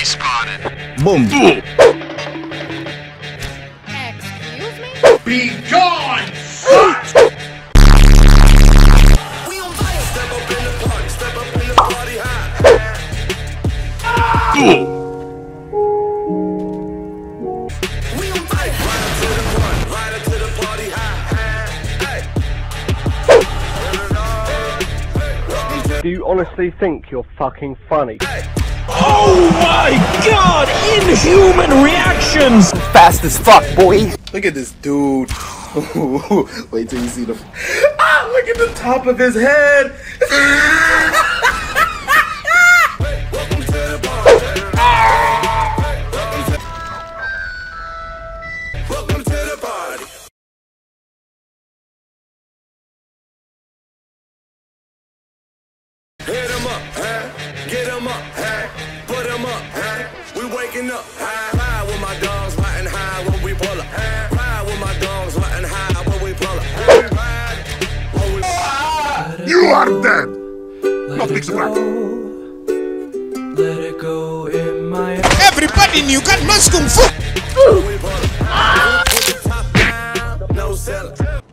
spotted. Boom. Excuse me? Be gone, slut! We on fire. Step up in the party. Step up in the party high. We on fire. Right up to the party high. Do you honestly think you're fucking funny? Oh my god! Inhuman reactions! Fast as fuck, boy. Look at this dude. Wait till you see the. Ah, look at the top of his head. Welcome to the party. Welcome to the party. Hit 'em up, huh? Get 'em up, huh? Put 'em up, huh? We waking up, high with my dogs, riding high when we pull up. Ride with my dogs, riding high when we pull up. Ride when we You are dead! Not big surprise. Let it go in my Everybody knew got must kung fu! pull up. Put the top down, no seller.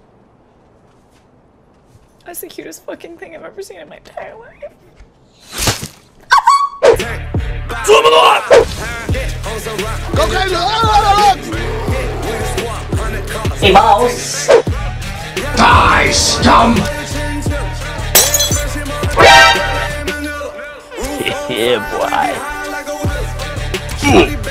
That's the cutest fucking thing I've ever seen in my entire life. Go crazy! Hey, mouse. Die, scum! Yeah, boy.